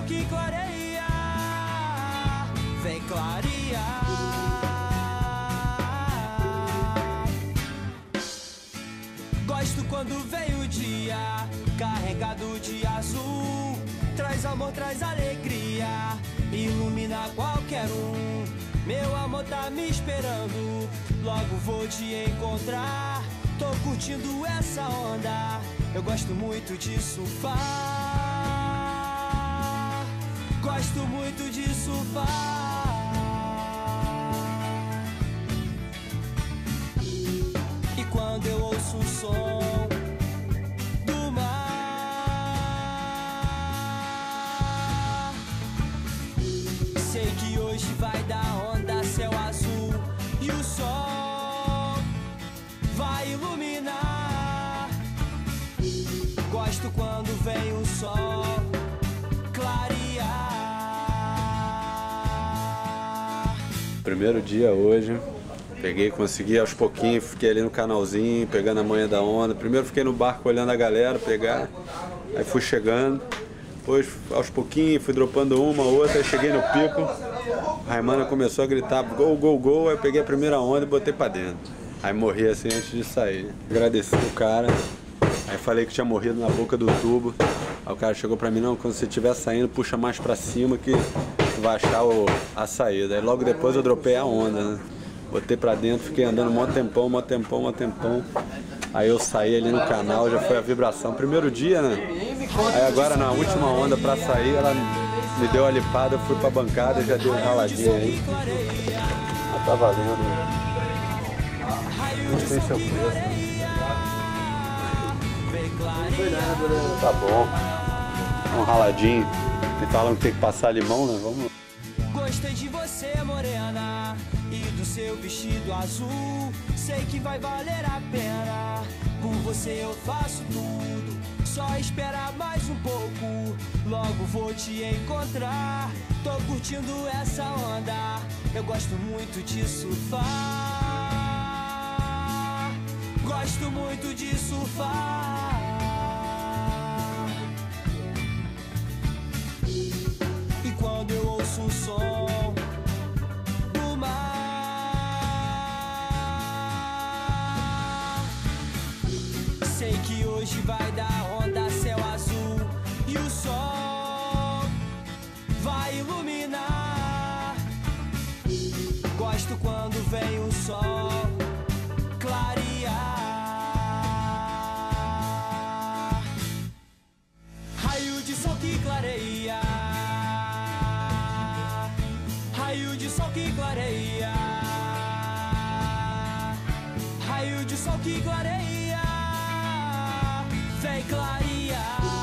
que clareia, vem clarear. Gosto quando vem o dia, carregado de azul. Traz amor, traz alegria, ilumina qualquer um. Meu amor tá me esperando, logo vou te encontrar. Tô curtindo essa onda, eu gosto muito de surfar. Gosto muito de surfar. E quando eu ouço o som do mar, sei que hoje vai dar onda, céu azul e o sol vai iluminar. Gosto quando vem o sol clarear. Primeiro dia hoje, peguei, consegui aos pouquinhos, fiquei ali no canalzinho, pegando a manha da onda. Primeiro fiquei no barco olhando a galera pegar, aí fui chegando. Depois, aos pouquinhos, fui dropando uma, outra, aí cheguei no pico. A Raimana começou a gritar, gol, gol, gol, aí eu peguei a primeira onda e botei pra dentro. Aí morri assim antes de sair. Agradeci o cara, aí falei que tinha morrido na boca do tubo. Aí o cara chegou pra mim, não, quando você estiver saindo, puxa mais pra cima que vai achar a saída. Aí logo depois eu dropei a onda, né? Botei pra dentro, fiquei andando mó tempão, mó tempão, mó tempão. Aí eu saí ali no canal, já foi a vibração. Primeiro dia, né? Aí agora na última onda pra sair, ela me deu a lipada, eu fui pra bancada e já deu um raladinho aí. Mas tá valendo. Não sei se é o preço. Não foi nada, né? Tá bom. Um raladinho. Me falam que tem que passar limão, né? Vamos. Gostei de você, morena, e do seu vestido azul. Sei que vai valer a pena, por você eu faço tudo. Só espera mais um pouco, logo vou te encontrar. Tô curtindo essa onda, eu gosto muito de surfar. Gosto muito de surfar. E quando eu ouço o som do mar, sei que hoje vai dar onda, céu azul e o sol vai iluminar. Gosto quando vem o sol clarear. Raio de sol que clareia, raio de sol que clareia, raio de sol que clareia, vem clarear.